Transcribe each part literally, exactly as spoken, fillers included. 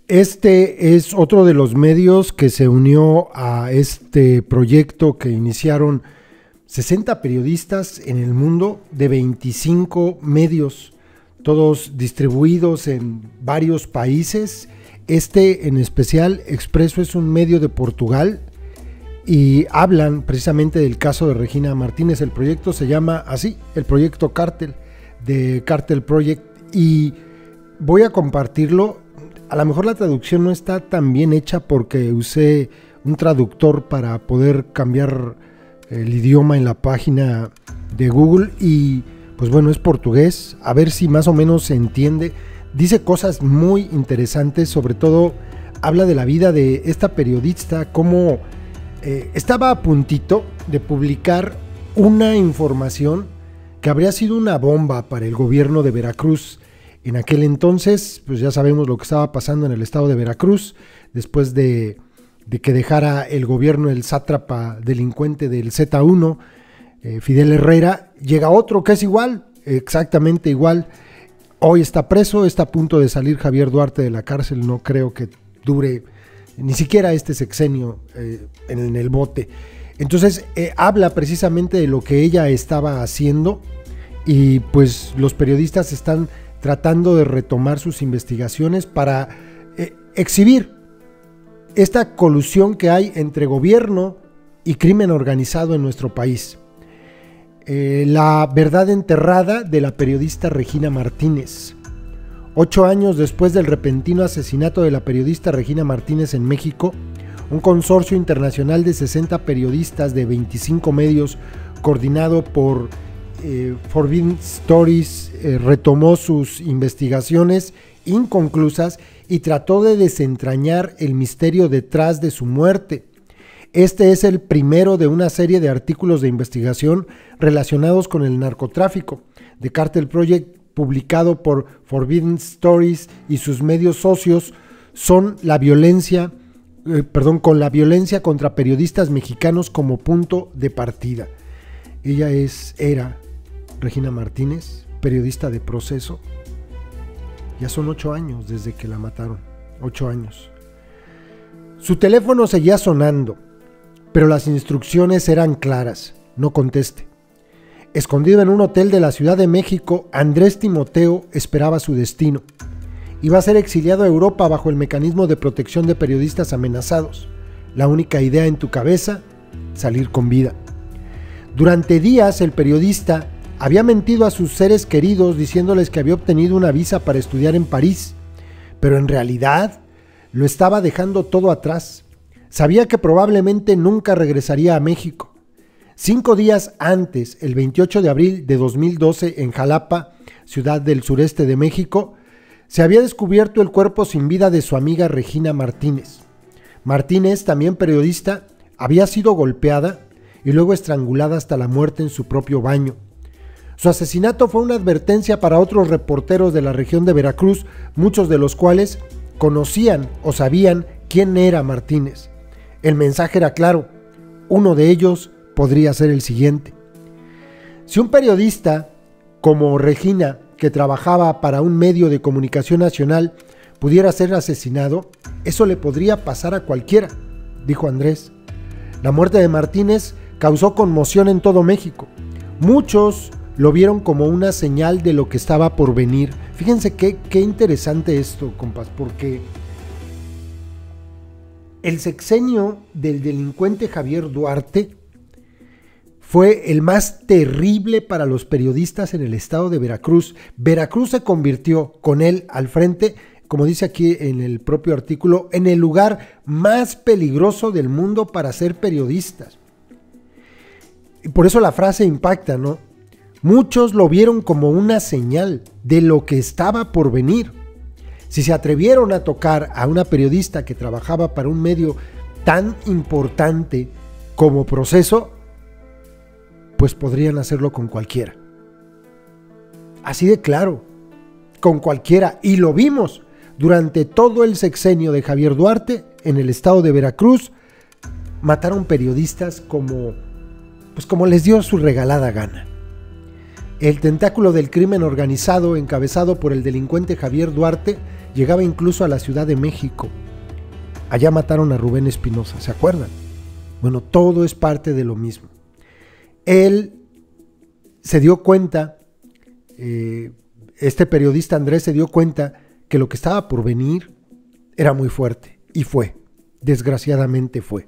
Este es otro de los medios que se unió a este proyecto que iniciaron sesenta periodistas en el mundo de veinticinco medios, todos distribuidos en varios países. Este en especial, Expreso, es un medio de Portugal y hablan precisamente del caso de Regina Martínez. El proyecto se llama así, el proyecto Cártel, de Cartel Project, y voy a compartirlo. A lo mejor la traducción no está tan bien hecha porque usé un traductor para poder cambiar el idioma en la página de Google y pues bueno, es portugués, a ver si más o menos se entiende. Dice cosas muy interesantes, sobre todo habla de la vida de esta periodista, cómo eh, estaba a puntito de publicar una información que habría sido una bomba para el gobierno de Veracruz. En aquel entonces, pues ya sabemos lo que estaba pasando en el estado de Veracruz, después de, de que dejara el gobierno el sátrapa delincuente del Z uno, eh, Fidel Herrera, llega otro que es igual, exactamente igual. Hoy está preso, está a punto de salir Javier Duarte de la cárcel, no creo que dure ni siquiera este sexenio eh, en el bote. Entonces eh, habla precisamente de lo que ella estaba haciendo y pues los periodistas están tratando de retomar sus investigaciones para eh, exhibir esta colusión que hay entre gobierno y crimen organizado en nuestro país. Eh, la verdad enterrada de la periodista Regina Martínez. Ocho años después del repentino asesinato de la periodista Regina Martínez en México, un consorcio internacional de sesenta periodistas de veinticinco medios, coordinado por Eh, Forbidden Stories, eh, retomó sus investigaciones inconclusas y trató de desentrañar el misterio detrás de su muerte. Este es el primero de una serie de artículos de investigación relacionados con el narcotráfico de Cartel Project, publicado por Forbidden Stories y sus medios socios. Son la violencia, eh, perdón, con la violencia contra periodistas mexicanos como punto de partida. Ella es, era Regina Martínez, periodista de Proceso. Ya son ocho años desde que la mataron, ocho años. Su teléfono seguía sonando, pero las instrucciones eran claras: no conteste. Escondido en un hotel de la Ciudad de México, Andrés Timoteo esperaba su destino. Iba a ser exiliado a Europa bajo el mecanismo de protección de periodistas amenazados. La única idea en tu cabeza: salir con vida. Durante días el periodista había mentido a sus seres queridos diciéndoles que había obtenido una visa para estudiar en París, pero en realidad lo estaba dejando todo atrás. Sabía que probablemente nunca regresaría a México. Cinco días antes, el veintiocho de abril de dos mil doce, en Jalapa, ciudad del sureste de México, se había descubierto el cuerpo sin vida de su amiga Regina Martínez. Martínez, también periodista, había sido golpeada y luego estrangulada hasta la muerte en su propio baño. Su asesinato fue una advertencia para otros reporteros de la región de Veracruz, muchos de los cuales conocían o sabían quién era Martínez. El mensaje era claro: uno de ellos podría ser el siguiente. Si un periodista como Regina, que trabajaba para un medio de comunicación nacional, pudiera ser asesinado, eso le podría pasar a cualquiera, dijo Andrés. La muerte de Martínez causó conmoción en todo México. Muchos lo vieron como una señal de lo que estaba por venir. Fíjense qué, qué interesante esto, compas, porque el sexenio del delincuente Javier Duarte fue el más terrible para los periodistas en el estado de Veracruz. Veracruz se convirtió, con él al frente, como dice aquí en el propio artículo, en el lugar más peligroso del mundo para ser periodistas. Y por eso la frase impacta, ¿no? Muchos lo vieron como una señal de lo que estaba por venir. Si se atrevieron a tocar a una periodista que trabajaba para un medio tan importante como Proceso, pues podrían hacerlo con cualquiera. Así de claro, con cualquiera. Y lo vimos durante todo el sexenio de Javier Duarte en el estado de Veracruz. Mataron periodistas como, pues como les dio su regalada gana. El tentáculo del crimen organizado, encabezado por el delincuente Javier Duarte, llegaba incluso a la Ciudad de México. Allá mataron a Rubén Espinosa, ¿se acuerdan? Bueno, todo es parte de lo mismo. Él se dio cuenta, eh, este periodista Andrés se dio cuenta que lo que estaba por venir era muy fuerte, y fue, desgraciadamente fue.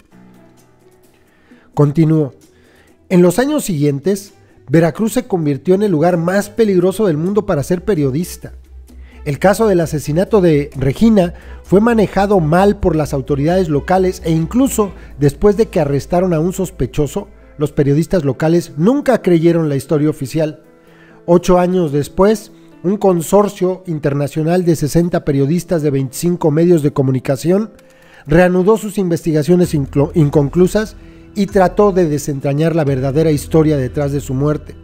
Continuó. En los años siguientes, Veracruz se convirtió en el lugar más peligroso del mundo para ser periodista. El caso del asesinato de Regina fue manejado mal por las autoridades locales e incluso después de que arrestaron a un sospechoso, los periodistas locales nunca creyeron la historia oficial. Ocho años después, un consorcio internacional de sesenta periodistas de veinticinco medios de comunicación reanudó sus investigaciones inconclusas y trató de desentrañar la verdadera historia detrás de su muerte.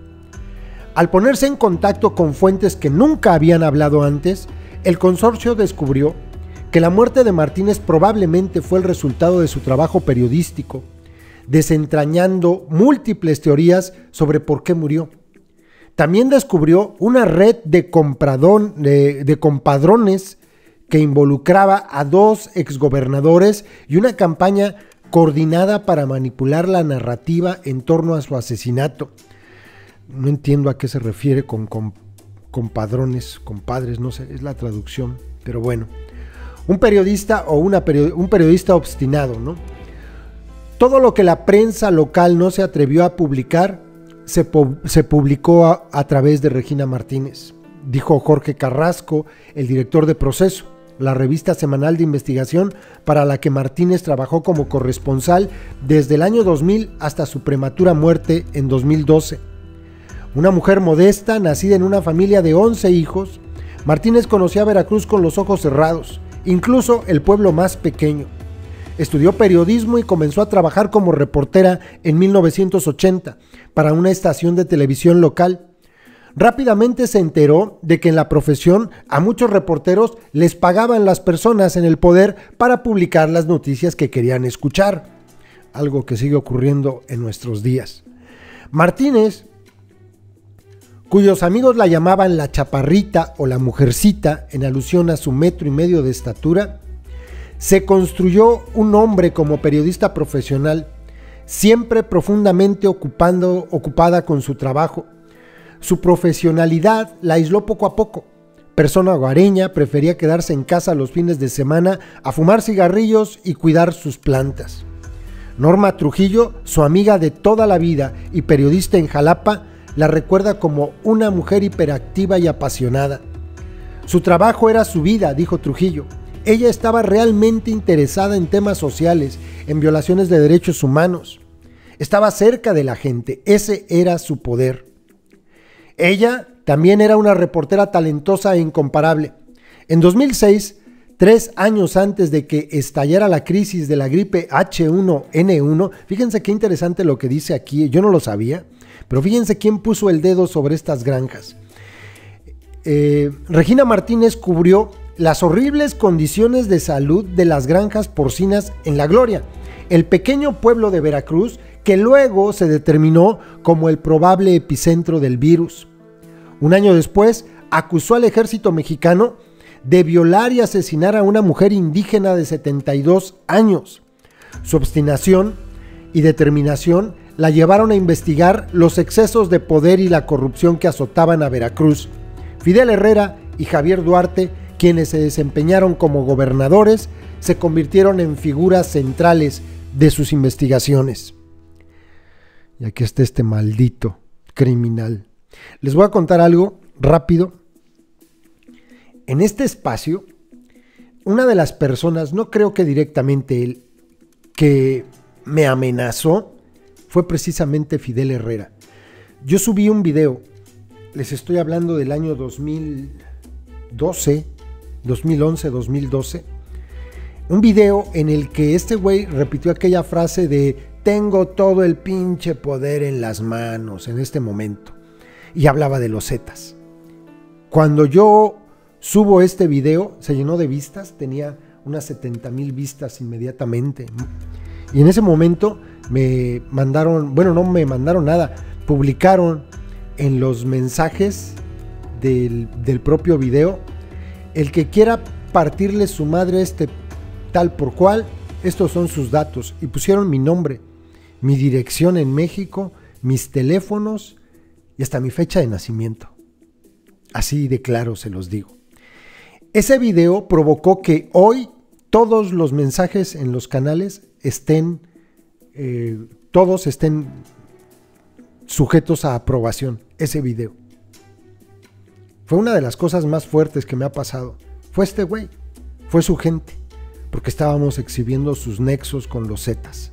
Al ponerse en contacto con fuentes que nunca habían hablado antes, el consorcio descubrió que la muerte de Martínez probablemente fue el resultado de su trabajo periodístico, desentrañando múltiples teorías sobre por qué murió. También descubrió una red de, compradón, de, de compadrones que involucraba a dos exgobernadores y una campaña coordinada para manipular la narrativa en torno a su asesinato. No entiendo a qué se refiere con, con compadrones, compadres, no sé, es la traducción, pero bueno. Un periodista o una period- un periodista obstinado, ¿no? Todo lo que la prensa local no se atrevió a publicar, se, pu- se publicó a, a través de Regina Martínez, dijo Jorge Carrasco, el director de Proceso, la revista semanal de investigación para la que Martínez trabajó como corresponsal desde el año dos mil hasta su prematura muerte en dos mil doce. Una mujer modesta, nacida en una familia de once hijos, Martínez conocía a Veracruz con los ojos cerrados, incluso el pueblo más pequeño. Estudió periodismo y comenzó a trabajar como reportera en mil novecientos ochenta para una estación de televisión local. Rápidamente se enteró de que en la profesión a muchos reporteros les pagaban las personas en el poder para publicar las noticias que querían escuchar, algo que sigue ocurriendo en nuestros días. Martínez, cuyos amigos la llamaban la chaparrita o la mujercita en alusión a su metro y medio de estatura, se construyó un hombre como periodista profesional, siempre profundamente ocupando, ocupada con su trabajo. Su profesionalidad la aisló poco a poco. Persona hogareña, prefería quedarse en casa los fines de semana a fumar cigarrillos y cuidar sus plantas. Norma Trujillo, su amiga de toda la vida y periodista en Jalapa, la recuerda como una mujer hiperactiva y apasionada. Su trabajo era su vida, dijo Trujillo. Ella estaba realmente interesada en temas sociales, en violaciones de derechos humanos. Estaba cerca de la gente, ese era su poder. Ella también era una reportera talentosa e incomparable. En dos mil seis, tres años antes de que estallara la crisis de la gripe H uno N uno, fíjense qué interesante lo que dice aquí, yo no lo sabía, pero fíjense quién puso el dedo sobre estas granjas. Eh, Regina Martínez cubrió las horribles condiciones de salud de las granjas porcinas en La Gloria, el pequeño pueblo de Veracruz que luego se determinó como el probable epicentro del virus. Un año después, acusó al ejército mexicano de violar y asesinar a una mujer indígena de setenta y dos años. Su obstinación y determinación la llevaron a investigar los excesos de poder y la corrupción que azotaban a Veracruz. Fidel Herrera y Javier Duarte, quienes se desempeñaron como gobernadores, se convirtieron en figuras centrales de sus investigaciones. Y aquí está este maldito criminal. Les voy a contar algo rápido. En este espacio, una de las personas, no creo que directamente él, que me amenazó, fue precisamente Fidel Herrera. Yo subí un video, les estoy hablando del año dos mil doce, dos mil once, dos mil doce, un video en el que este güey repitió aquella frase de tengo todo el pinche poder en las manos en este momento, y hablaba de los Zetas. Cuando yo subo este video, se llenó de vistas, tenía unas setenta mil vistas inmediatamente, y en ese momento me mandaron, bueno, no me mandaron nada, publicaron en los mensajes del, del propio video: el que quiera partirle su madre a este tal por cual, estos son sus datos, y pusieron mi nombre, mi dirección en México, mis teléfonos y hasta mi fecha de nacimiento. Así de claro se los digo. Ese video provocó que hoy todos los mensajes en los canales estén, eh, todos estén sujetos a aprobación. Ese video fue una de las cosas más fuertes que me ha pasado. Fue este güey, fue su gente, porque estábamos exhibiendo sus nexos con los Zetas.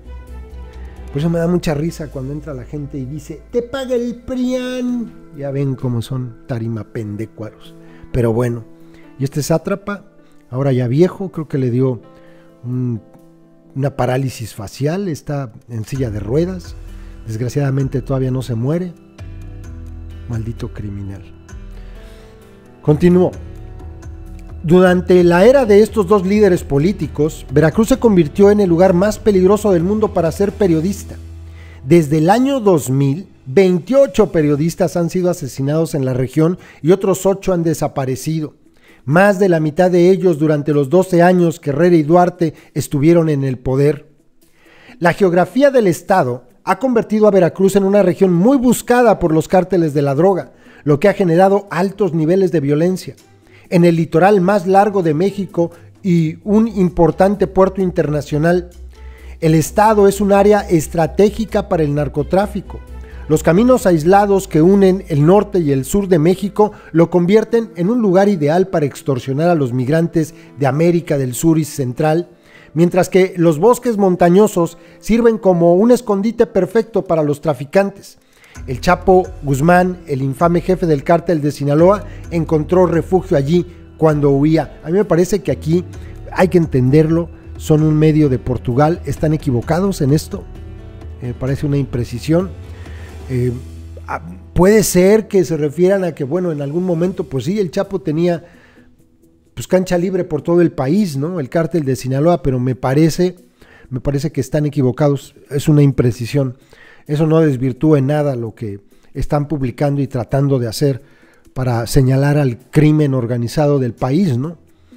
Por eso me da mucha risa cuando entra la gente y dice, te paga el PRIAN. Ya ven cómo son tarimapendécuaros. Pero bueno, y este sátrapa, ahora ya viejo, creo que le dio un, una parálisis facial, está en silla de ruedas, desgraciadamente todavía no se muere. Maldito criminal. Continúo. Durante la era de estos dos líderes políticos, Veracruz se convirtió en el lugar más peligroso del mundo para ser periodista. Desde el año dos mil, veintiocho periodistas han sido asesinados en la región y otros ocho han desaparecido. Más de la mitad de ellos durante los doce años que Herrera y Duarte estuvieron en el poder. La geografía del estado ha convertido a Veracruz en una región muy buscada por los cárteles de la droga, lo que ha generado altos niveles de violencia. En el litoral más largo de México y un importante puerto internacional, el estado es un área estratégica para el narcotráfico. Los caminos aislados que unen el norte y el sur de México lo convierten en un lugar ideal para extorsionar a los migrantes de América del Sur y Central, mientras que los bosques montañosos sirven como un escondite perfecto para los traficantes. El Chapo Guzmán, el infame jefe del cártel de Sinaloa, encontró refugio allí cuando huía. A mí me parece que aquí hay que entenderlo, son un medio de Portugal, están equivocados en esto, me eh, parece una imprecisión. Eh, puede ser que se refieran a que, bueno, en algún momento, pues sí, el Chapo tenía pues cancha libre por todo el país, ¿no? El cártel de Sinaloa, pero me parece, me parece que están equivocados, es una imprecisión. Eso no desvirtúa en nada lo que están publicando y tratando de hacer para señalar al crimen organizado del país, ¿no?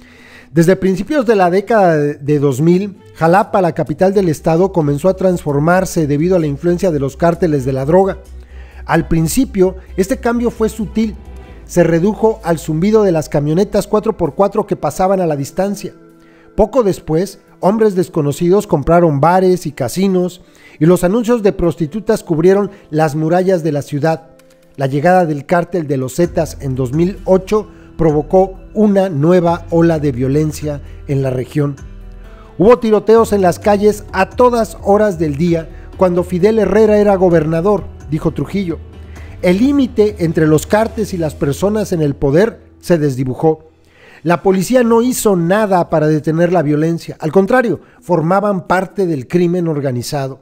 Desde principios de la década de dos mil, Jalapa, la capital del estado, comenzó a transformarse debido a la influencia de los cárteles de la droga. Al principio, este cambio fue sutil. Se redujo al zumbido de las camionetas cuatro por cuatro que pasaban a la distancia. Poco después, hombres desconocidos compraron bares y casinos y los anuncios de prostitutas cubrieron las murallas de la ciudad. La llegada del cártel de los Zetas en dos mil ocho provocó una nueva ola de violencia en la región. Hubo tiroteos en las calles a todas horas del día cuando Fidel Herrera era gobernador, dijo Trujillo. El límite entre los cárteles y las personas en el poder se desdibujó. La policía no hizo nada para detener la violencia, al contrario, formaban parte del crimen organizado.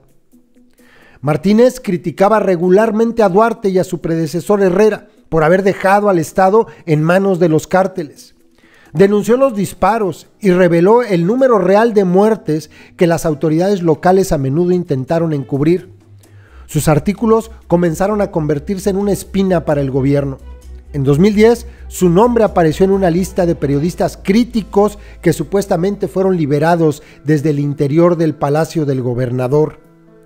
Martínez criticaba regularmente a Duarte y a su predecesor Herrera por haber dejado al Estado en manos de los cárteles. Denunció los disparos y reveló el número real de muertes que las autoridades locales a menudo intentaron encubrir. Sus artículos comenzaron a convertirse en una espina para el gobierno. En dos mil diez, su nombre apareció en una lista de periodistas críticos que supuestamente fueron liberados desde el interior del palacio del gobernador.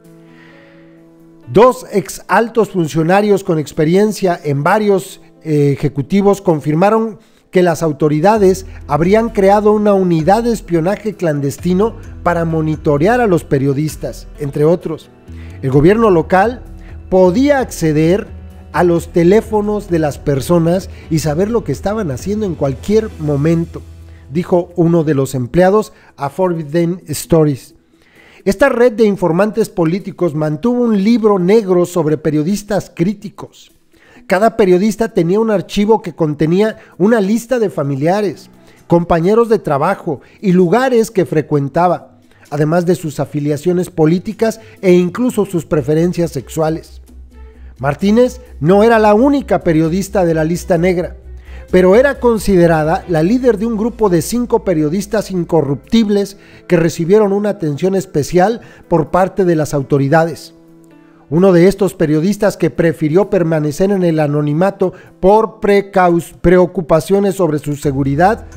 Dos ex altos funcionarios con experiencia en varios eh, ejecutivos confirmaron que las autoridades habrían creado una unidad de espionaje clandestino para monitorear a los periodistas, entre otros. El gobierno local podía acceder a los teléfonos de las personas y saber lo que estaban haciendo en cualquier momento, dijo uno de los empleados a Forbidden Stories. Esta red de informantes políticos mantuvo un libro negro sobre periodistas críticos. Cada periodista tenía un archivo que contenía una lista de familiares, compañeros de trabajo y lugares que frecuentaba, además de sus afiliaciones políticas e incluso sus preferencias sexuales. Martínez no era la única periodista de la lista negra, pero era considerada la líder de un grupo de cinco periodistas incorruptibles que recibieron una atención especial por parte de las autoridades. Uno de estos periodistas, que prefirió permanecer en el anonimato por preocupaciones sobre su seguridad,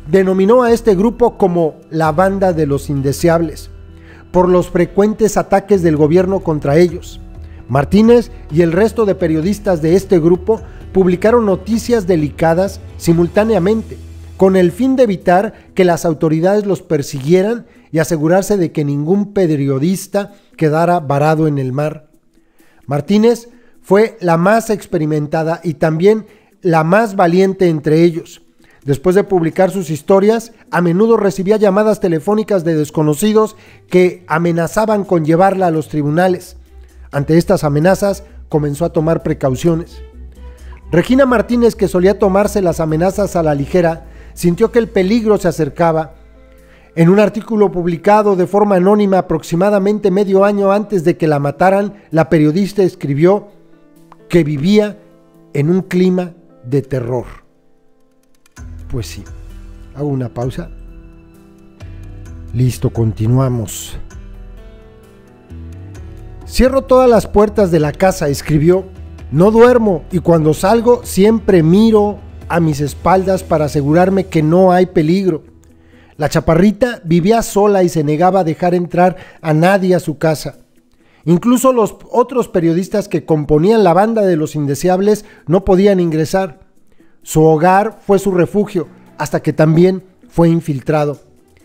Denominó a este grupo como la Banda de los Indeseables, por los frecuentes ataques del gobierno contra ellos. Martínez y el resto de periodistas de este grupo publicaron noticias delicadas simultáneamente, con el fin de evitar que las autoridades los persiguieran y asegurarse de que ningún periodista quedara varado en el mar. Martínez fue la más experimentada y también la más valiente entre ellos. Después de publicar sus historias, a menudo recibía llamadas telefónicas de desconocidos que amenazaban con llevarla a los tribunales. Ante estas amenazas, comenzó a tomar precauciones. Regina Martínez, que solía tomarse las amenazas a la ligera, sintió que el peligro se acercaba. En un artículo publicado de forma anónima aproximadamente medio año antes de que la mataran, la periodista escribió que vivía en un clima de terror. Pues sí, hago una pausa. Listo, continuamos. Cierro todas las puertas de la casa, escribió. No duermo y cuando salgo siempre miro a mis espaldas para asegurarme que no hay peligro. La chaparrita vivía sola y se negaba a dejar entrar a nadie a su casa. Incluso los otros periodistas que componían la Banda de los Indeseables no podían ingresar. Su hogar fue su refugio, hasta que también fue infiltrado.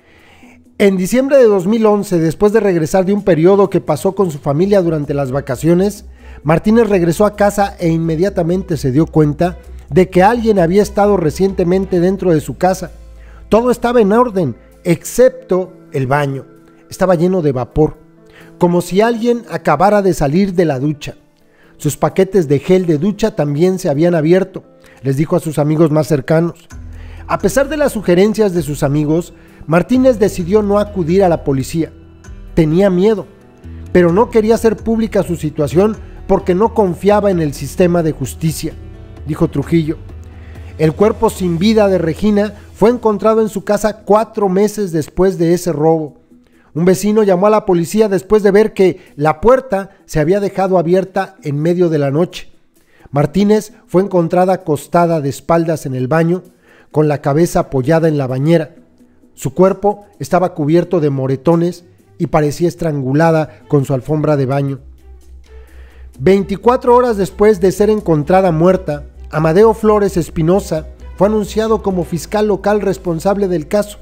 En diciembre de dos mil once, después de regresar de un periodo que pasó con su familia durante las vacaciones, Martínez regresó a casa e inmediatamente se dio cuenta de que alguien había estado recientemente dentro de su casa. Todo estaba en orden, excepto el baño. Estaba lleno de vapor, como si alguien acabara de salir de la ducha. Sus paquetes de gel de ducha también se habían abierto, les dijo a sus amigos más cercanos. A pesar de las sugerencias de sus amigos, Martínez decidió no acudir a la policía. Tenía miedo, pero no quería hacer pública su situación porque no confiaba en el sistema de justicia, dijo Trujillo. El cuerpo sin vida de Regina fue encontrado en su casa cuatro meses después de ese robo. Un vecino llamó a la policía después de ver que la puerta se había dejado abierta en medio de la noche. Martínez fue encontrada acostada de espaldas en el baño, con la cabeza apoyada en la bañera. Su cuerpo estaba cubierto de moretones y parecía estrangulada con su alfombra de baño. veinticuatro horas después de ser encontrada muerta, Amadeo Flores Espinosa fue anunciado como fiscal local responsable del caso.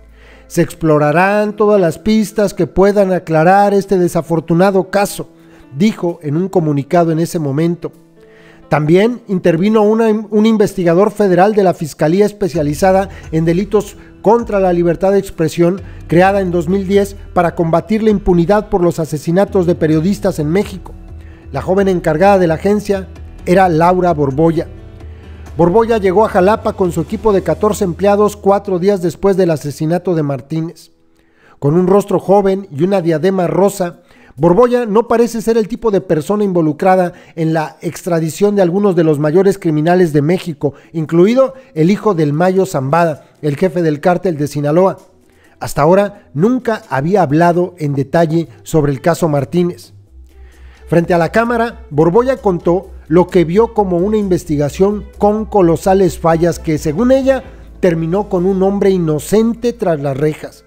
Se explorarán todas las pistas que puedan aclarar este desafortunado caso, dijo en un comunicado en ese momento. También intervino una, un investigador federal de la Fiscalía Especializada en Delitos contra la Libertad de Expresión, creada en dos mil diez para combatir la impunidad por los asesinatos de periodistas en México. La joven encargada de la agencia era Laura Borbolla. Borbolla llegó a Jalapa con su equipo de catorce empleados cuatro días después del asesinato de Martínez. Con un rostro joven y una diadema rosa, Borbolla no parece ser el tipo de persona involucrada en la extradición de algunos de los mayores criminales de México, incluido el hijo del Mayo Zambada, el jefe del cártel de Sinaloa. Hasta ahora nunca había hablado en detalle sobre el caso Martínez. Frente a la cámara, Borbolla contó lo que vio como una investigación con colosales fallas que, según ella, terminó con un hombre inocente tras las rejas.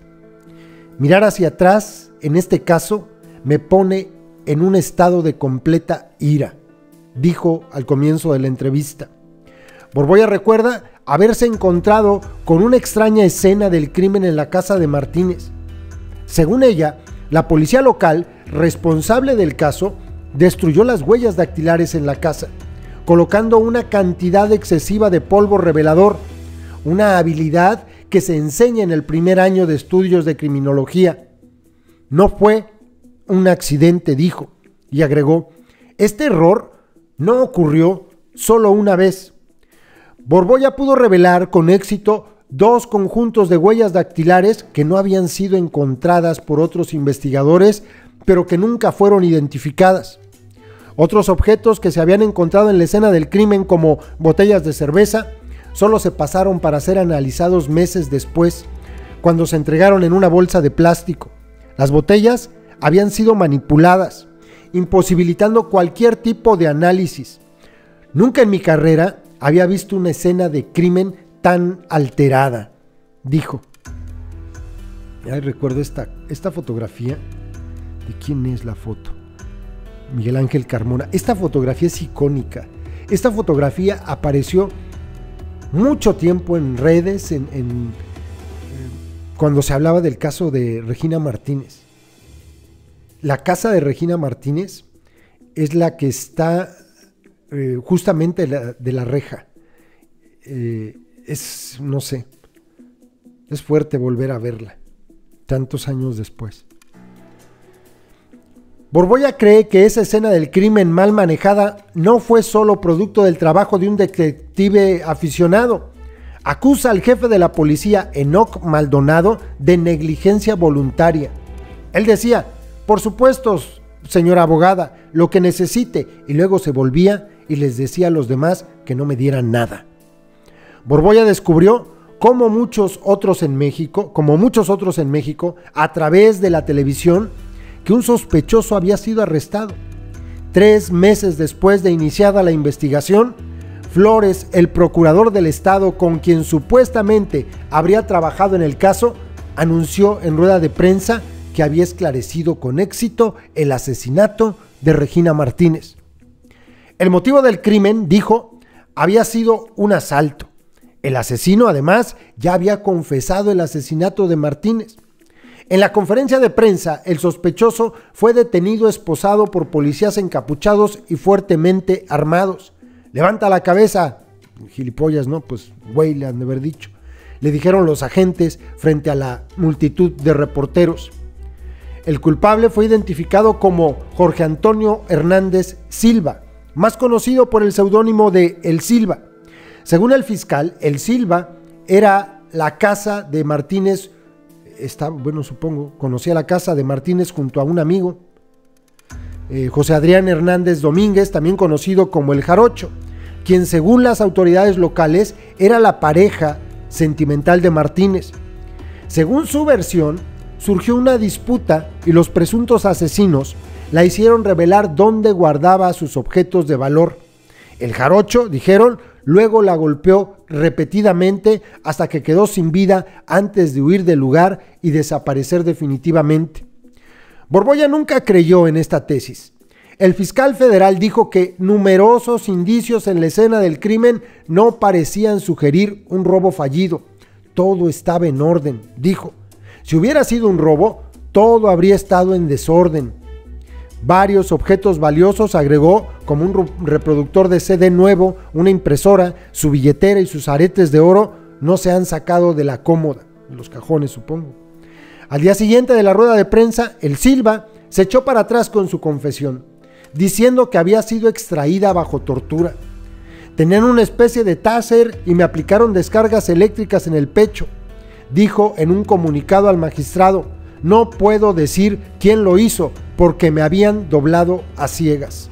Mirar hacia atrás, en este caso, me pone en un estado de completa ira, dijo al comienzo de la entrevista. Borbolla recuerda haberse encontrado con una extraña escena del crimen en la casa de Martínez. Según ella, la policía local, responsable del caso, destruyó las huellas dactilares en la casa, colocando una cantidad excesiva de polvo revelador, una habilidad que se enseña en el primer año de estudios de criminología. No fue un accidente, dijo, y agregó, este error no ocurrió solo una vez. Borbolla pudo revelar con éxito dos conjuntos de huellas dactilares que no habían sido encontradas por otros investigadores, pero que nunca fueron identificadas. Otros objetos que se habían encontrado en la escena del crimen, como botellas de cerveza, solo se pasaron para ser analizados meses después, cuando se entregaron en una bolsa de plástico. Las botellas habían sido manipuladas, imposibilitando cualquier tipo de análisis. Nunca en mi carrera había visto una escena de crimen tan alterada, dijo, ay, recuerdo esta, esta fotografía, ¿de quién es la foto? Miguel Ángel Carmona. Esta fotografía es icónica. Esta fotografía apareció mucho tiempo en redes, en, en, en, cuando se hablaba del caso de Regina Martínez. La casa de Regina Martínez es la que está eh, justamente de la, de la reja. Eh, es, no sé, es fuerte volver a verla, tantos años después. Borbolla cree que esa escena del crimen mal manejada no fue solo producto del trabajo de un detective aficionado. Acusa al jefe de la policía, Enoc Maldonado, de negligencia voluntaria. Él decía, por supuesto, señora abogada, lo que necesite, y luego se volvía y les decía a los demás que no me dieran nada. Borbolla descubrió como muchos otros en México, como muchos otros en México, a través de la televisión, que un sospechoso había sido arrestado. Tres meses después de iniciada la investigación, Flores, el procurador del estado con quien supuestamente habría trabajado en el caso, anunció en rueda de prensa que había esclarecido con éxito el asesinato de Regina Martínez. El motivo del crimen, dijo, había sido un asalto. El asesino, además, ya había confesado el asesinato de Martínez. En la conferencia de prensa, el sospechoso fue detenido esposado por policías encapuchados y fuertemente armados. Levanta la cabeza, gilipollas, ¿no? Pues güey, le han de haber dicho. Le dijeron los agentes frente a la multitud de reporteros. El culpable fue identificado como Jorge Antonio Hernández Silva, más conocido por el seudónimo de El Silva. Según el fiscal, El Silva era la casa de Martínez. Está, bueno, supongo, conocía la casa de Martínez junto a un amigo, eh, José Adrián Hernández Domínguez, también conocido como El Jarocho, quien según las autoridades locales era la pareja sentimental de Martínez. Según su versión, surgió una disputa y los presuntos asesinos la hicieron revelar dónde guardaba sus objetos de valor. El Jarocho, dijeron, luego la golpeó repetidamente hasta que quedó sin vida antes de huir del lugar y desaparecer definitivamente. Borbolla nunca creyó en esta tesis. El fiscal federal dijo que numerosos indicios en la escena del crimen no parecían sugerir un robo fallido. Todo estaba en orden, dijo. Si hubiera sido un robo, todo habría estado en desorden. Varios objetos valiosos, agregó, como un reproductor de C D nuevo, una impresora, su billetera y sus aretes de oro, no se han sacado de la cómoda, de los cajones supongo. Al día siguiente de la rueda de prensa, el Silva se echó para atrás con su confesión, diciendo que había sido extraída bajo tortura. Tenían una especie de taser y me aplicaron descargas eléctricas en el pecho, dijo en un comunicado al magistrado. No puedo decir quién lo hizo porque me habían doblado a ciegas.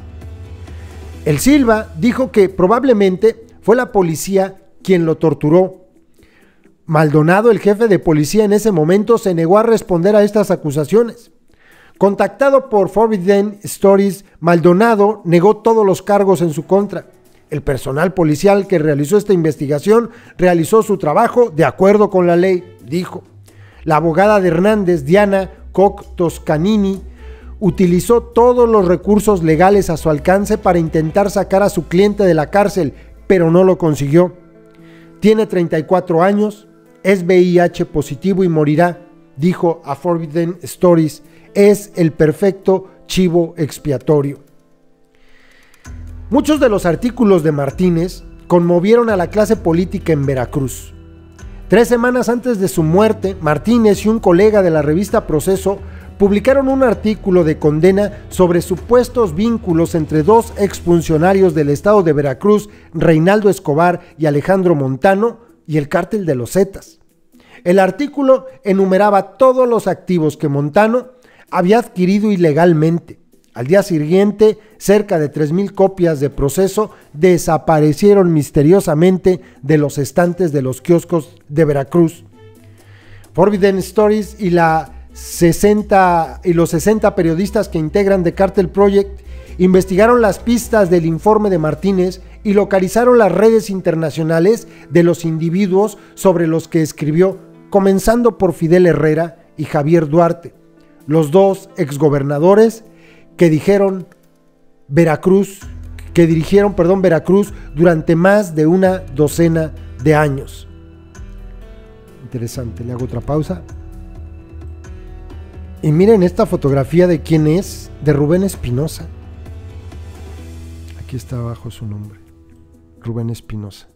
El Silva dijo que probablemente fue la policía quien lo torturó. Maldonado, el jefe de policía en ese momento, se negó a responder a estas acusaciones. Contactado por Forbidden Stories, Maldonado negó todos los cargos en su contra. El personal policial que realizó esta investigación realizó su trabajo de acuerdo con la ley, dijo. La abogada de Hernández, Diana Koch Toscanini, utilizó todos los recursos legales a su alcance para intentar sacar a su cliente de la cárcel, pero no lo consiguió. Tiene treinta y cuatro años, es V I H positivo y morirá, dijo a Forbidden Stories. Es el perfecto chivo expiatorio. Muchos de los artículos de Martínez conmovieron a la clase política en Veracruz. Tres semanas antes de su muerte, Martínez y un colega de la revista Proceso publicaron un artículo de condena sobre supuestos vínculos entre dos exfuncionarios del estado de Veracruz, Reinaldo Escobar y Alejandro Montano, y el cártel de los Zetas. El artículo enumeraba todos los activos que Montano había adquirido ilegalmente. Al día siguiente, cerca de tres mil copias de Proceso desaparecieron misteriosamente de los estantes de los kioscos de Veracruz. Forbidden Stories y, la sesenta, y los sesenta periodistas que integran The Cartel Project investigaron las pistas del informe de Martínez y localizaron las redes internacionales de los individuos sobre los que escribió comenzando por Fidel Herrera y Javier Duarte, los dos exgobernadores que dijeron Veracruz, que dirigieron, perdón, Veracruz durante más de una docena de años. Interesante, le hago otra pausa. Y miren esta fotografía de quién es, de Rubén Espinosa. Aquí está abajo su nombre, Rubén Espinosa.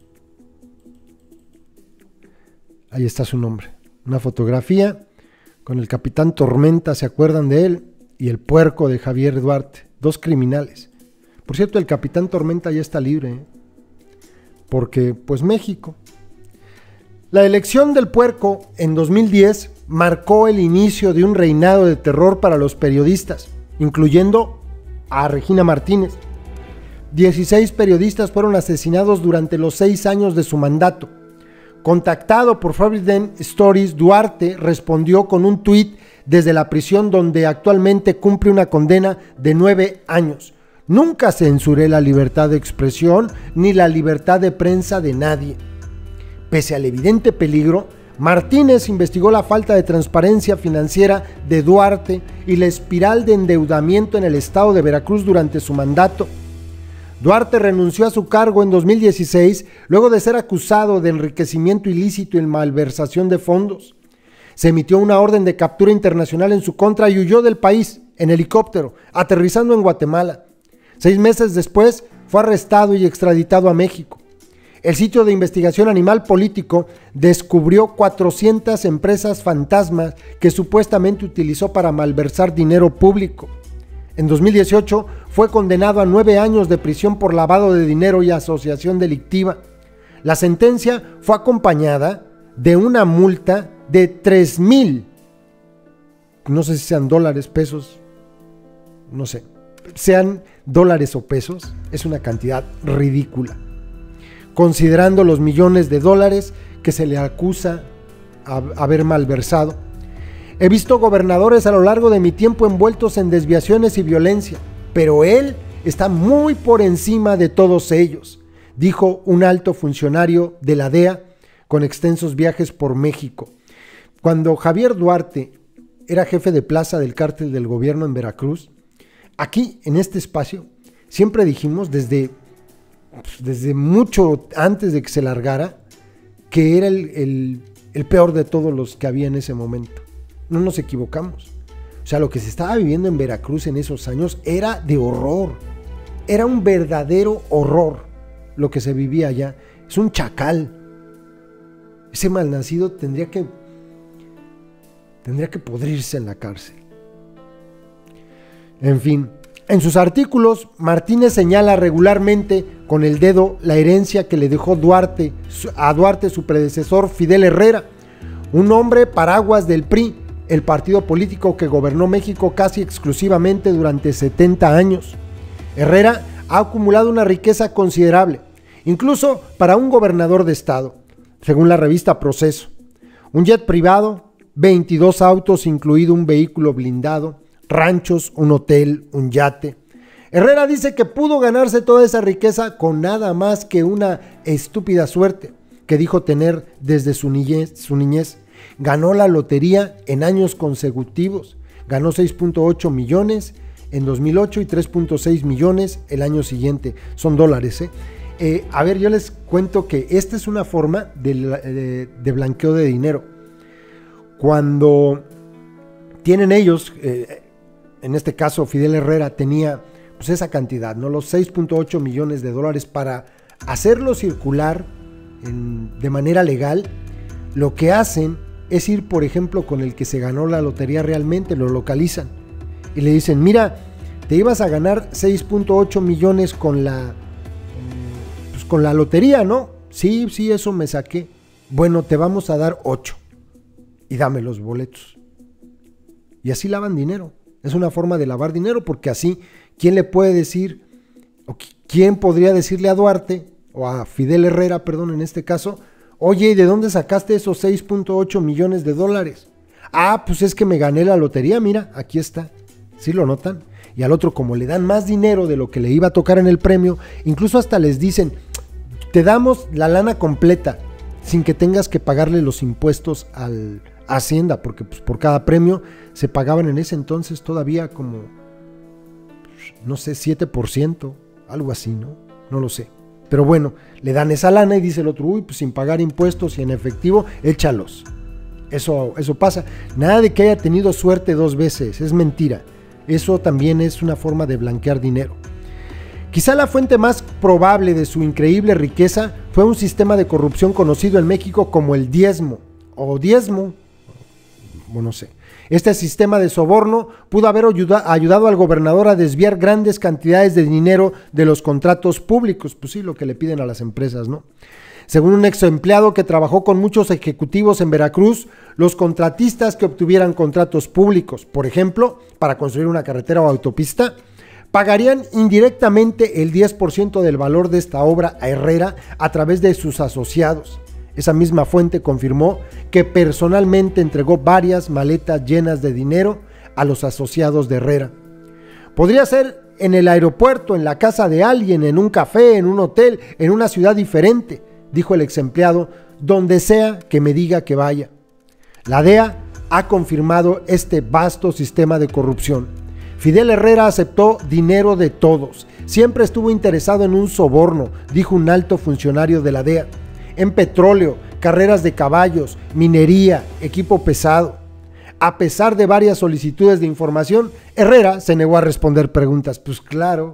Ahí está su nombre. Una fotografía con el capitán Tormenta, ¿se acuerdan de él? Y el puerco de Javier Duarte, dos criminales. Por cierto, el capitán Tormenta ya está libre, ¿eh? Porque, pues, México. La elección del puerco en dos mil diez marcó el inicio de un reinado de terror para los periodistas, incluyendo a Regina Martínez. dieciséis periodistas fueron asesinados durante los seis años de su mandato. Contactado por Forbidden Stories, Duarte respondió con un tuit desde la prisión donde actualmente cumple una condena de nueve años. Nunca censuré la libertad de expresión ni la libertad de prensa de nadie. Pese al evidente peligro, Martínez investigó la falta de transparencia financiera de Duarte y la espiral de endeudamiento en el estado de Veracruz durante su mandato. Duarte renunció a su cargo en dos mil dieciséis luego de ser acusado de enriquecimiento ilícito y malversación de fondos. Se emitió una orden de captura internacional en su contra y huyó del país en helicóptero, aterrizando en Guatemala. Seis meses después fue arrestado y extraditado a México. El sitio de investigación Animal Político descubrió cuatrocientas empresas fantasmas que supuestamente utilizó para malversar dinero público. En dos mil dieciocho fue condenado a nueve años de prisión por lavado de dinero y asociación delictiva. La sentencia fue acompañada de una multa de tres mil, no sé si sean dólares, pesos, no sé, sean dólares o pesos, es una cantidad ridícula, considerando los millones de dólares que se le acusa a haber malversado. He visto gobernadores a lo largo de mi tiempo envueltos en desviaciones y violencia, pero él está muy por encima de todos ellos, dijo un alto funcionario de la D E A con extensos viajes por México. Cuando Javier Duarte era jefe de plaza del cártel del gobierno en Veracruz, aquí en este espacio siempre dijimos desde, desde mucho antes de que se largara que era el, el, el peor de todos los que había en ese momento. No nos equivocamos. O sea, lo que se estaba viviendo en Veracruz en esos años era de horror. Era un verdadero horror lo que se vivía allá. Es un chacal. Ese malnacido tendría que tendría que podrirse en la cárcel. En fin, en sus artículos, Martínez señala regularmente con el dedo la herencia que le dejó Duarte, a Duarte su predecesor Fidel Herrera, un hombre paraguas del P R I, el partido político que gobernó México casi exclusivamente durante setenta años. Herrera ha acumulado una riqueza considerable, incluso para un gobernador de estado, según la revista Proceso. Un jet privado, veintidós autos, incluido un vehículo blindado, ranchos, un hotel, un yate. Herrera dice que pudo ganarse toda esa riqueza con nada más que una estúpida suerte que dijo tener desde su niñez. Su niñez. Ganó la lotería en años consecutivos. Ganó seis punto ocho millones en dos mil ocho y tres punto seis millones el año siguiente. Son dólares, ¿eh? Eh, a ver, yo les cuento que esta es una forma de, de, de blanqueo de dinero. Cuando tienen ellos, eh, en este caso Fidel Herrera tenía pues esa cantidad, ¿no? Los seis punto ocho millones de dólares para hacerlo circular en, de manera legal. Lo que hacen es ir, por ejemplo, con el que se ganó la lotería realmente, lo localizan y le dicen, mira, te ibas a ganar seis punto ocho millones con la, eh, pues con la lotería, ¿no? Sí, sí, eso me saqué. Bueno, te vamos a dar ocho y dame los boletos. Y así lavan dinero. Es una forma de lavar dinero porque así, ¿quién le puede decir, o quién podría decirle a Duarte, o a Fidel Herrera, perdón, en este caso, oye, ¿y de dónde sacaste esos seis punto ocho millones de dólares? Ah, pues es que me gané la lotería, mira, aquí está. ¿Sí lo notan? Y al otro, como le dan más dinero de lo que le iba a tocar en el premio, incluso hasta les dicen, te damos la lana completa, sin que tengas que pagarle los impuestos al a Hacienda, porque pues, por cada premio se pagaban en ese entonces todavía como, no sé, siete por ciento, algo así, ¿no? No lo sé. Pero bueno, le dan esa lana y dice el otro, uy, pues sin pagar impuestos y en efectivo, échalos. Eso, eso pasa. Nada de que haya tenido suerte dos veces, es mentira. Eso también es una forma de blanquear dinero. Quizá la fuente más probable de su increíble riqueza fue un sistema de corrupción conocido en México como el diezmo, o diezmo, bueno, no sé. Este sistema de soborno pudo haber ayuda, ayudado al gobernador a desviar grandes cantidades de dinero de los contratos públicos, pues sí, lo que le piden a las empresas, ¿no? Según un ex empleado que trabajó con muchos ejecutivos en Veracruz, los contratistas que obtuvieran contratos públicos, por ejemplo, para construir una carretera o autopista, pagarían indirectamente el diez por ciento del valor de esta obra a Herrera a través de sus asociados. Esa misma fuente confirmó que personalmente entregó varias maletas llenas de dinero a los asociados de Herrera. Podría ser en el aeropuerto, en la casa de alguien, en un café, en un hotel, en una ciudad diferente, dijo el ex empleado, donde sea que me diga que vaya. La D E A ha confirmado este vasto sistema de corrupción. Fidel Herrera aceptó dinero de todos, siempre estuvo interesado en un soborno, dijo un alto funcionario de la D E A. En petróleo, carreras de caballos, minería, equipo pesado. A pesar de varias solicitudes de información, Herrera se negó a responder preguntas. Pues claro.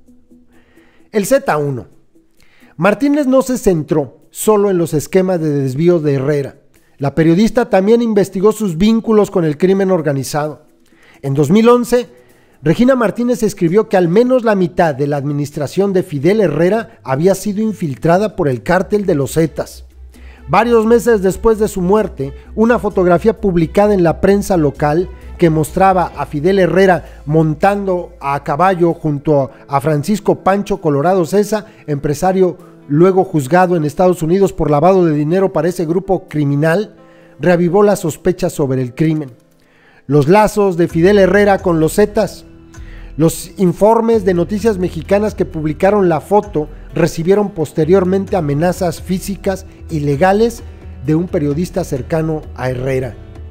El Z uno. Martínez no se centró solo en los esquemas de desvío de Herrera. La periodista también investigó sus vínculos con el crimen organizado. En dos mil once, Regina Martínez escribió que al menos la mitad de la administración de Fidel Herrera había sido infiltrada por el cártel de los Zetas. Varios meses después de su muerte, una fotografía publicada en la prensa local que mostraba a Fidel Herrera montando a caballo junto a Francisco Pancho Colorado Cesa, empresario luego juzgado en Estados Unidos por lavado de dinero para ese grupo criminal, reavivó las sospechas sobre el crimen. Los lazos de Fidel Herrera con los Zetas. Los informes de Noticias Mexicanas que publicaron la foto recibieron posteriormente amenazas físicas y legales de un periodista cercano a Herrera.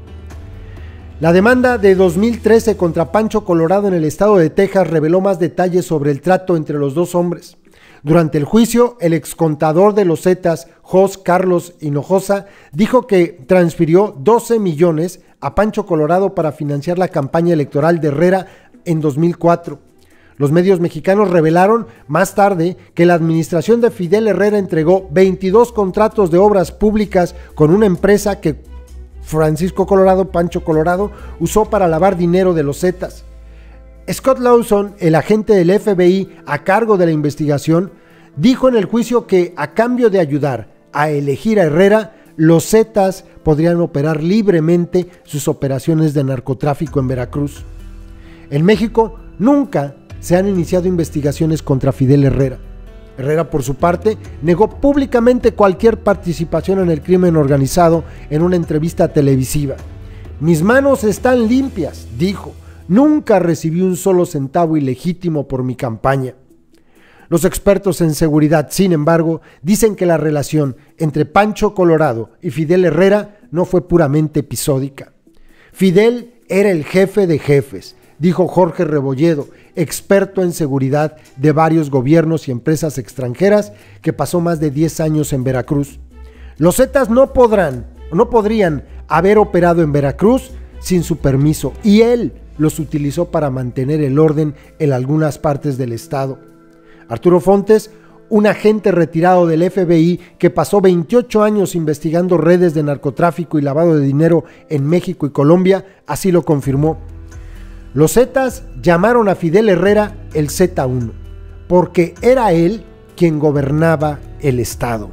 La demanda de dos mil trece contra Pancho Colorado en el estado de Texas reveló más detalles sobre el trato entre los dos hombres. Durante el juicio, el excontador de los Zetas, Jos Carlos Hinojosa, dijo que transfirió doce millones a Pancho Colorado para financiar la campaña electoral de Herrera en dos mil cuatro. Los medios mexicanos revelaron más tarde que la administración de Fidel Herrera entregó veintidós contratos de obras públicas con una empresa que Francisco Colorado, Pancho Colorado, usó para lavar dinero de los Zetas. Scott Lawson, el agente del F B I a cargo de la investigación, dijo en el juicio que a cambio de ayudar a elegir a Herrera, los Zetas podrían operar libremente sus operaciones de narcotráfico en Veracruz. En México nunca se han iniciado investigaciones contra Fidel Herrera. Herrera, por su parte, negó públicamente cualquier participación en el crimen organizado en una entrevista televisiva. Mis manos están limpias, dijo. Nunca recibí un solo centavo ilegítimo por mi campaña. Los expertos en seguridad, sin embargo, dicen que la relación entre Pancho Colorado y Fidel Herrera no fue puramente episódica. Fidel era el jefe de jefes, dijo Jorge Rebolledo, experto en seguridad de varios gobiernos y empresas extranjeras que pasó más de diez años en Veracruz. Los Zetas no podrán, no podrían haber operado en Veracruz sin su permiso y él los utilizó para mantener el orden en algunas partes del estado. Arturo Fontes, un agente retirado del F B I que pasó veintiocho años investigando redes de narcotráfico y lavado de dinero en México y Colombia, así lo confirmó. Los Zetas llamaron a Fidel Herrera el Z uno, porque era él quien gobernaba el estado.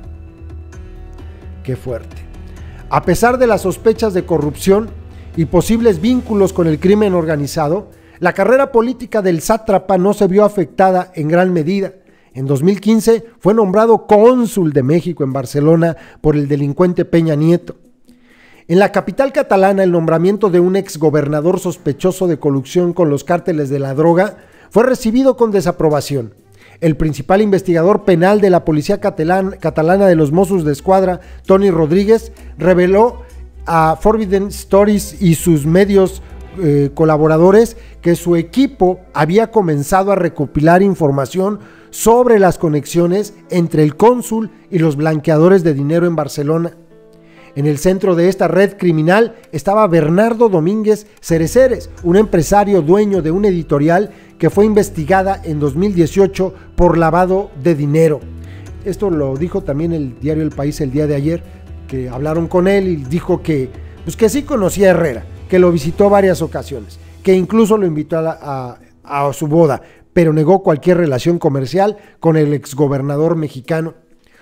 Qué fuerte. A pesar de las sospechas de corrupción y posibles vínculos con el crimen organizado, la carrera política del sátrapa no se vio afectada en gran medida. En dos mil quince fue nombrado cónsul de México en Barcelona por el delincuente Peña Nieto. En la capital catalana, el nombramiento de un exgobernador sospechoso de colusión con los cárteles de la droga fue recibido con desaprobación. El principal investigador penal de la policía catalán, catalana de los Mossos de Escuadra, Toni Rodríguez, reveló a Forbidden Stories y sus medios eh, colaboradores que su equipo había comenzado a recopilar información sobre las conexiones entre el cónsul y los blanqueadores de dinero en Barcelona. En el centro de esta red criminal estaba Bernardo Domínguez Cereceres, un empresario dueño de una editorial que fue investigada en dos mil dieciocho por lavado de dinero. Esto lo dijo también el diario El País el día de ayer, que hablaron con él y dijo que, pues que sí conocía a Herrera, que lo visitó varias ocasiones, que incluso lo invitó a, la, a, a su boda, pero negó cualquier relación comercial con el exgobernador mexicano.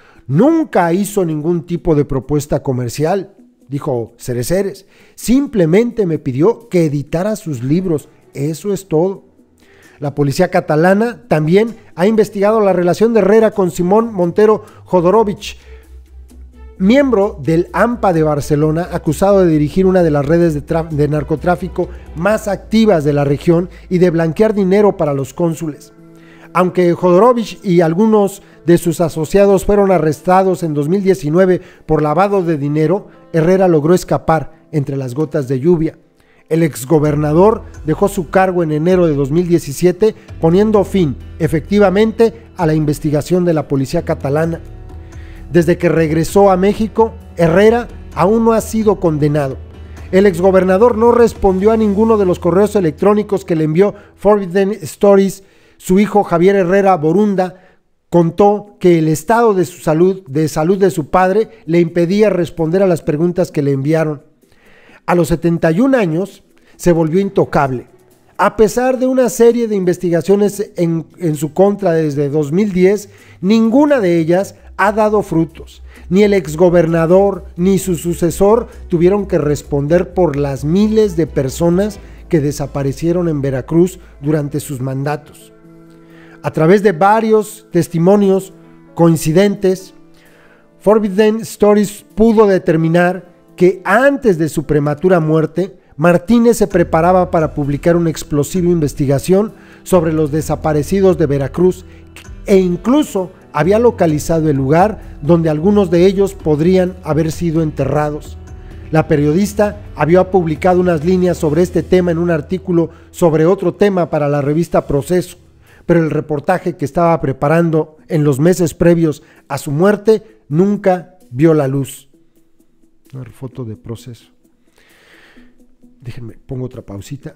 Nunca hizo ningún tipo de propuesta comercial, dijo Cereceres. Simplemente me pidió que editara sus libros. Eso es todo. La policía catalana también ha investigado la relación de Herrera con Simón Montero Jodorowsky, miembro del A M P A de Barcelona, acusado de dirigir una de las redes de, de narcotráfico más activas de la región y de blanquear dinero para los cónsules. Aunque Jodorowsky y algunos de sus asociados fueron arrestados en dos mil diecinueve por lavado de dinero, Herrera logró escapar entre las gotas de lluvia. El exgobernador dejó su cargo en enero de dos mil diecisiete, poniendo fin, efectivamente, a la investigación de la policía catalana. Desde que regresó a México, Herrera aún no ha sido condenado. El exgobernador no respondió a ninguno de los correos electrónicos que le envió Forbidden Stories. Su hijo Javier Herrera Borunda contó que el estado de su salud, de salud de su padre, le impedía responder a las preguntas que le enviaron. A los setenta y un años se volvió intocable. A pesar de una serie de investigaciones en, en su contra desde dos mil diez, ninguna de ellas ha dado frutos. Ni el exgobernador ni su sucesor tuvieron que responder por las miles de personas que desaparecieron en Veracruz durante sus mandatos. A través de varios testimonios coincidentes, Forbidden Stories pudo determinar que antes de su prematura muerte, Martínez se preparaba para publicar una explosiva investigación sobre los desaparecidos de Veracruz e incluso había localizado el lugar donde algunos de ellos podrían haber sido enterrados. La periodista había publicado unas líneas sobre este tema en un artículo sobre otro tema para la revista Proceso, pero el reportaje que estaba preparando en los meses previos a su muerte nunca vio la luz. Una foto de Proceso. Déjenme, pongo otra pausita.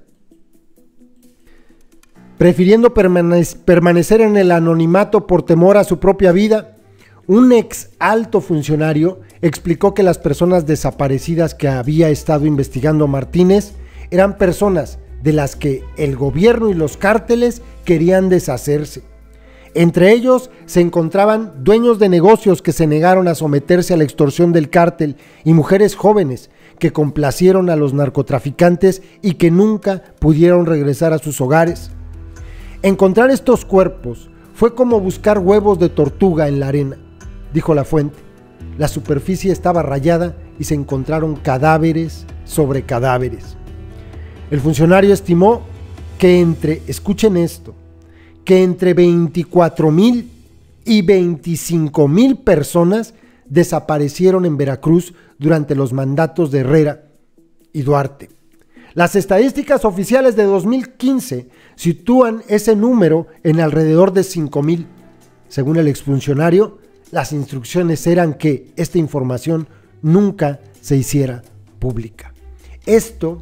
Prefiriendo permane- permanecer en el anonimato por temor a su propia vida, un ex alto funcionario explicó que las personas desaparecidas que había estado investigando Martínez eran personas de las que el gobierno y los cárteles querían deshacerse. Entre ellos se encontraban dueños de negocios que se negaron a someterse a la extorsión del cártel y mujeres jóvenes que complacieron a los narcotraficantes y que nunca pudieron regresar a sus hogares. Encontrar estos cuerpos fue como buscar huevos de tortuga en la arena, dijo la fuente. La superficie estaba rayada y se encontraron cadáveres sobre cadáveres. El funcionario estimó que entre, escuchen esto, que entre veinticuatro mil y veinticinco mil personas desaparecieron en Veracruz durante los mandatos de Herrera y Duarte. Las estadísticas oficiales de dos mil quince sitúan ese número en alrededor de cinco mil. Según el exfuncionario, las instrucciones eran que esta información nunca se hiciera pública. Esto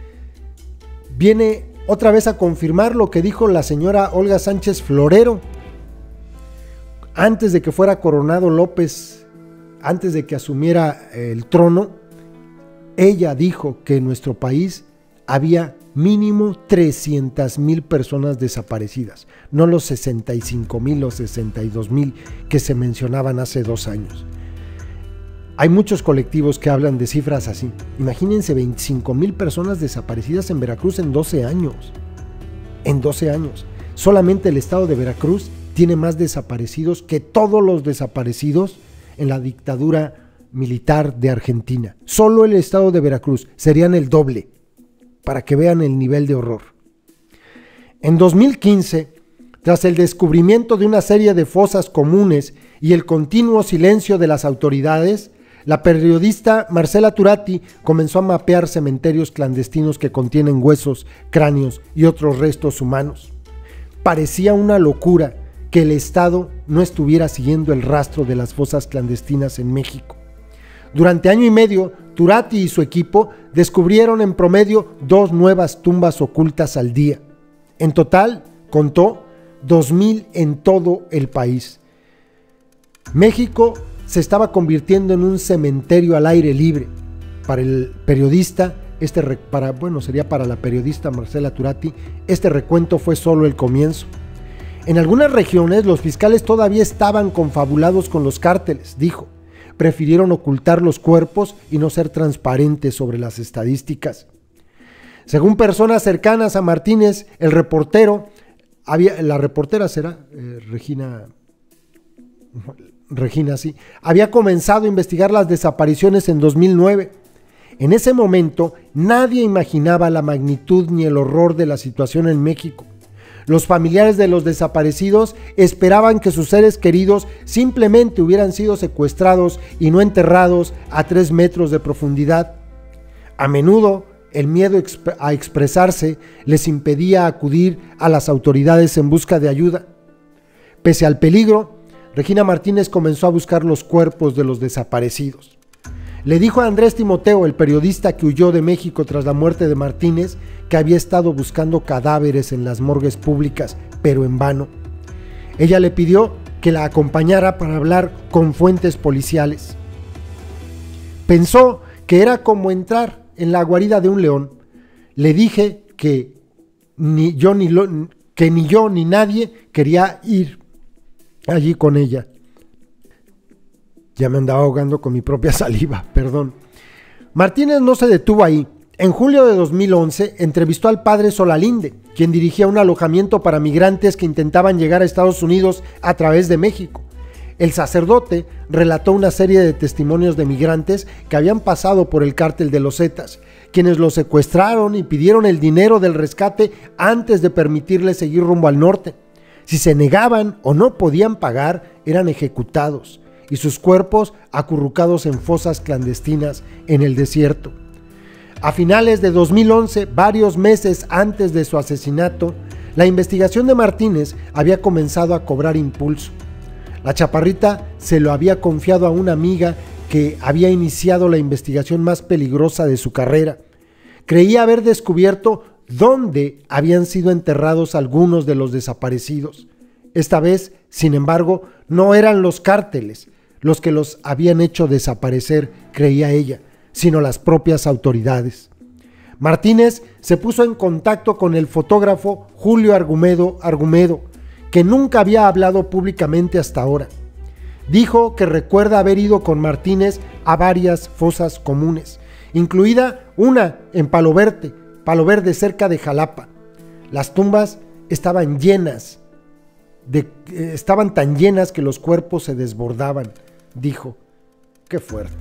viene otra vez a confirmar lo que dijo la señora Olga Sánchez Florero antes de que fuera coronado López, antes de que asumiera el trono. Ella dijo que en nuestro país había mínimo trescientas mil personas desaparecidas, no los sesenta y cinco mil o sesenta y dos mil que se mencionaban hace dos años. Hay muchos colectivos que hablan de cifras así. Imagínense veinticinco mil personas desaparecidas en Veracruz en doce años. En doce años. Solamente el estado de Veracruz tiene más desaparecidos que todos los desaparecidos en la dictadura militar de Argentina. Solo el estado de Veracruz serían el doble, para que vean el nivel de horror. En dos mil quince, Tras el descubrimiento de una serie de fosas comunes y el continuo silencio de las autoridades, la periodista Marcela Turati comenzó a mapear cementerios clandestinos que contienen huesos, cráneos y otros restos humanos. Parecía una locura que el Estado no estuviera siguiendo el rastro de las fosas clandestinas en México. Durante año y medio, Turati y su equipo descubrieron en promedio dos nuevas tumbas ocultas al día. En total, contó dos mil en todo el país. México se estaba convirtiendo en un cementerio al aire libre. Para el periodista, este para, bueno, sería para la periodista Marcela Turati, este recuento fue solo el comienzo. En algunas regiones, los fiscales todavía estaban confabulados con los cárteles, dijo. Prefirieron ocultar los cuerpos y no ser transparentes sobre las estadísticas. Según personas cercanas a Martínez, el reportero, había, la reportera será eh, Regina, Regina, sí, había comenzado a investigar las desapariciones en dos mil nueve. En ese momento, nadie imaginaba la magnitud ni el horror de la situación en México. Los familiares de los desaparecidos esperaban que sus seres queridos simplemente hubieran sido secuestrados y no enterrados a tres metros de profundidad. A menudo, el miedo a expresarse les impedía acudir a las autoridades en busca de ayuda. Pese al peligro, Regina Martínez comenzó a buscar los cuerpos de los desaparecidos. Le dijo a Andrés Timoteo, el periodista que huyó de México tras la muerte de Martínez, que había estado buscando cadáveres en las morgues públicas, pero en vano. Ella le pidió que la acompañara para hablar con fuentes policiales. Pensó que era como entrar en la guarida de un león. Le dije que ni yo ni, lo, que ni yo ni nadie quería ir allí con ella. Ya me andaba ahogando con mi propia saliva, perdón. Martínez no se detuvo ahí. En julio de dos mil once entrevistó al padre Solalinde, quien dirigía un alojamiento para migrantes que intentaban llegar a Estados Unidos a través de México. El sacerdote relató una serie de testimonios de migrantes que habían pasado por el cártel de los Zetas, quienes los secuestraron y pidieron el dinero del rescate antes de permitirles seguir rumbo al norte. Si se negaban o no podían pagar, eran ejecutados y sus cuerpos acurrucados en fosas clandestinas en el desierto. A finales de dos mil once, varios meses antes de su asesinato, la investigación de Martínez había comenzado a cobrar impulso. La chaparrita se lo había confiado a una amiga que había iniciado la investigación más peligrosa de su carrera. Creía haber descubierto dónde habían sido enterrados algunos de los desaparecidos. Esta vez, sin embargo, no eran los cárteles los que los habían hecho desaparecer, creía ella, sino las propias autoridades. Martínez se puso en contacto con el fotógrafo Julio Argumedo Argumedo, que nunca había hablado públicamente hasta ahora. Dijo que recuerda haber ido con Martínez a varias fosas comunes, incluida una en Palo Verde, Palo Verde cerca de Jalapa. Las tumbas estaban llenas, de, eh, estaban tan llenas que los cuerpos se desbordaban, dijo. Qué fuerte.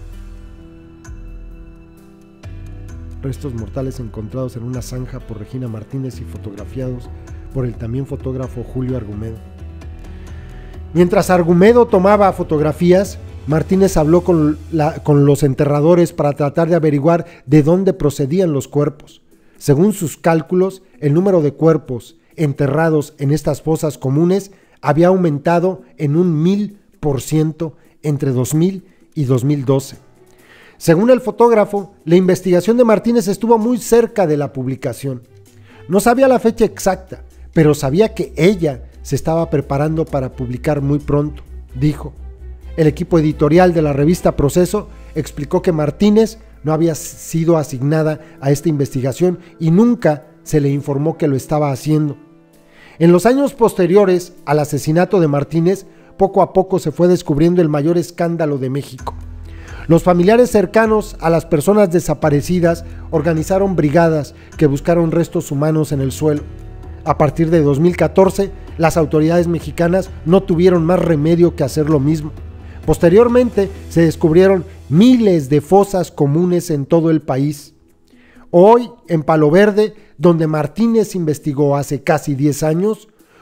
Restos mortales encontrados en una zanja por Regina Martínez y fotografiados por el también fotógrafo Julio Argumedo. Mientras Argumedo tomaba fotografías, Martínez habló con, la, con los enterradores para tratar de averiguar de dónde procedían los cuerpos. Según sus cálculos, el número de cuerpos enterrados en estas fosas comunes había aumentado en un mil por ciento entre dos mil y dos mil doce. Según el fotógrafo, la investigación de Martínez estuvo muy cerca de la publicación. No sabía la fecha exacta, pero sabía que ella se estaba preparando para publicar muy pronto, dijo. El equipo editorial de la revista Proceso explicó que Martínez no había sido asignada a esta investigación y nunca se le informó que lo estaba haciendo. En los años posteriores al asesinato de Martínez, poco a poco se fue descubriendo el mayor escándalo de México. Los familiares cercanos a las personas desaparecidas organizaron brigadas que buscaron restos humanos en el suelo. A partir de dos mil catorce, las autoridades mexicanas no tuvieron más remedio que hacer lo mismo. Posteriormente, se descubrieron miles de fosas comunes en todo el país. Hoy, en Palo Verde, donde Martínez investigó hace casi diez años,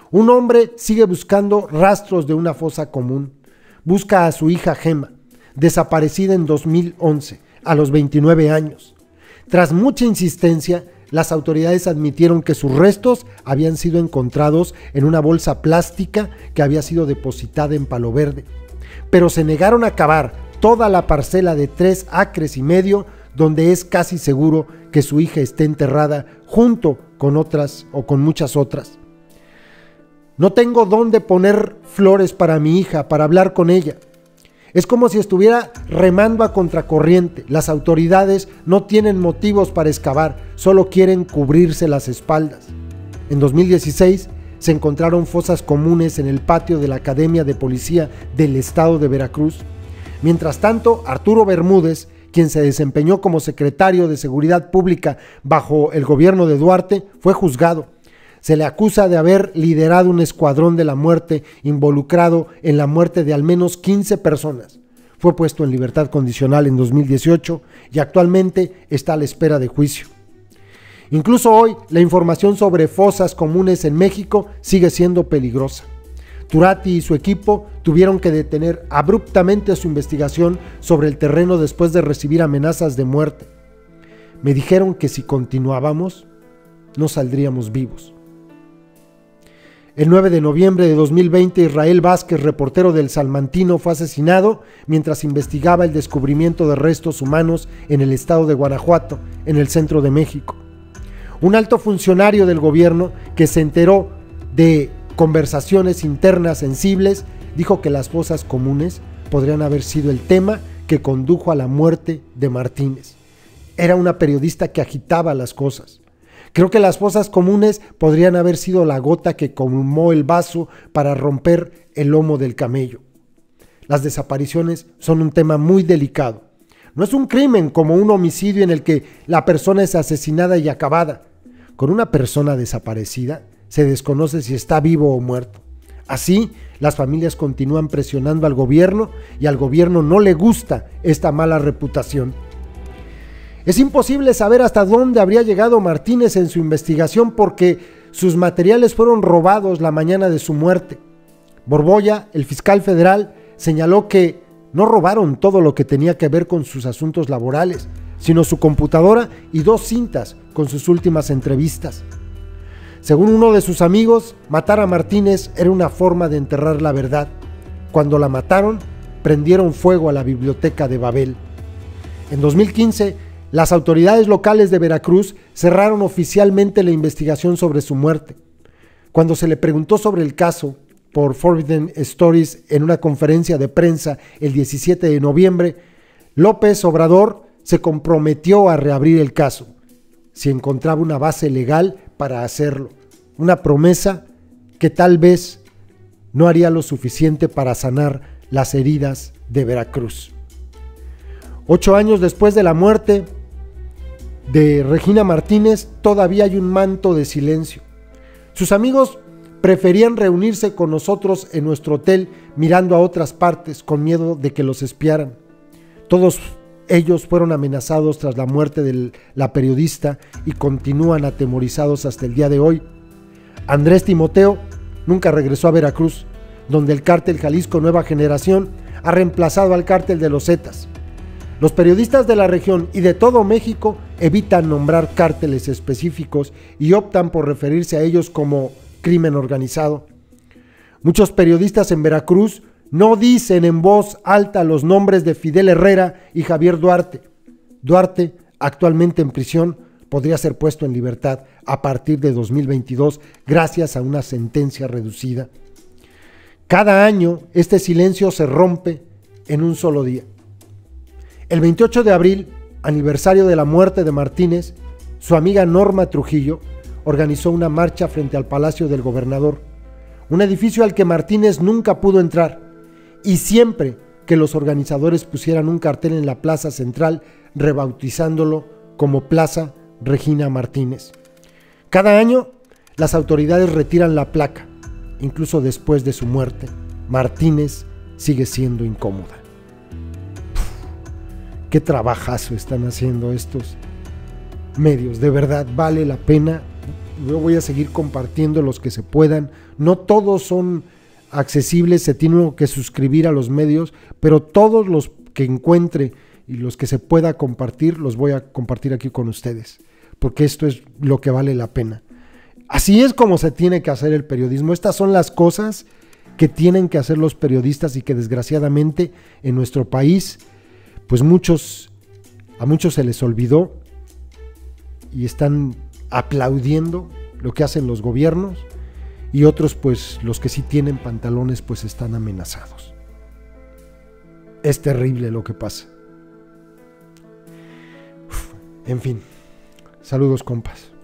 Un hombre sigue buscando rastros de una fosa común. Busca a su hija Gema, desaparecida en dos mil once, a los veintinueve años. Tras mucha insistencia, las autoridades admitieron que sus restos habían sido encontrados en una bolsa plástica que había sido depositada en Palo Verde, pero se negaron a cavar toda la parcela de tres acres y medio donde es casi seguro que su hija esté enterrada junto con otras o con muchas otras. No tengo dónde poner flores para mi hija, para hablar con ella. Es como si estuviera remando a contracorriente. Las autoridades no tienen motivos para excavar, solo quieren cubrirse las espaldas. En dos mil dieciséis se encontraron fosas comunes en el patio de la Academia de Policía del Estado de Veracruz. Mientras tanto, Arturo Bermúdez, quien se desempeñó como secretario de Seguridad Pública bajo el gobierno de Duarte, fue juzgado. Se le acusa de haber liderado un escuadrón de la muerte involucrado en la muerte de al menos quince personas. Fue puesto en libertad condicional en dos mil dieciocho y actualmente está a la espera de juicio. Incluso hoy, la información sobre fosas comunes en México sigue siendo peligrosa. Turati y su equipo tuvieron que detener abruptamente su investigación sobre el terreno después de recibir amenazas de muerte. Me dijeron que si continuábamos, no saldríamos vivos. El nueve de noviembre de dos mil veinte, Israel Vázquez, reportero del Salmantino, fue asesinado mientras investigaba el descubrimiento de restos humanos en el estado de Guanajuato, en el centro de México. Un alto funcionario del gobierno que se enteró de conversaciones internas sensibles dijo que las fosas comunes podrían haber sido el tema que condujo a la muerte de Martínez. Era una periodista que agitaba las cosas. Creo que las fosas comunes podrían haber sido la gota que colmó el vaso para romper el lomo del camello. Las desapariciones son un tema muy delicado. No es un crimen como un homicidio en el que la persona es asesinada y acabada. Con una persona desaparecida se desconoce si está vivo o muerto. Así, las familias continúan presionando al gobierno y al gobierno no le gusta esta mala reputación. Es imposible saber hasta dónde habría llegado Martínez en su investigación porque sus materiales fueron robados la mañana de su muerte. Borbolla, el fiscal federal, señaló que no robaron todo lo que tenía que ver con sus asuntos laborales, sino su computadora y dos cintas con sus últimas entrevistas. Según uno de sus amigos, matar a Martínez era una forma de enterrar la verdad. Cuando la mataron, prendieron fuego a la biblioteca de Babel. En dos mil quince, las autoridades locales de Veracruz cerraron oficialmente la investigación sobre su muerte. Cuando se le preguntó sobre el caso por Forbidden Stories en una conferencia de prensa el diecisiete de noviembre, López Obrador se comprometió a reabrir el caso, si encontraba una base legal para hacerlo, una promesa que tal vez no haría lo suficiente para sanar las heridas de Veracruz. Ocho años después de la muerte de Regina Martínez, todavía hay un manto de silencio. Sus amigos preferían reunirse con nosotros en nuestro hotel mirando a otras partes con miedo de que los espiaran. Todos ellos fueron amenazados tras la muerte de la periodista y continúan atemorizados hasta el día de hoy. Andrés Timoteo nunca regresó a Veracruz, donde el cártel Jalisco Nueva Generación ha reemplazado al cártel de los Zetas. Los periodistas de la región y de todo México evitan nombrar cárteles específicos y optan por referirse a ellos como crimen organizado. Muchos periodistas en Veracruz no dicen en voz alta los nombres de Fidel Herrera y Javier Duarte. Duarte, actualmente en prisión, podría ser puesto en libertad a partir de dos mil veintidós gracias a una sentencia reducida. Cada año este silencio se rompe en un solo día. El veintiocho de abril, aniversario de la muerte de Martínez, su amiga Norma Trujillo organizó una marcha frente al Palacio del Gobernador, un edificio al que Martínez nunca pudo entrar, y siempre que los organizadores pusieran un cartel en la plaza central rebautizándolo como Plaza Regina Martínez. Cada año, las autoridades retiran la placa, incluso después de su muerte. Martínez sigue siendo incómoda. Qué trabajazo están haciendo estos medios, de verdad vale la pena yo voy a seguir compartiendo los que se puedan. No todos son accesibles, se tiene que suscribir a los medios, pero todos los que encuentre y los que se pueda compartir, los voy a compartir aquí con ustedes, porque esto es lo que vale la pena. Así es como se tiene que hacer el periodismo. Estas son las cosas que tienen que hacer los periodistas y que desgraciadamente en nuestro país, pues muchos, a muchos se les olvidó y están aplaudiendo lo que hacen los gobiernos, y otros, pues los que sí tienen pantalones, pues están amenazados. Es terrible lo que pasa. Uf, en fin, saludos compas.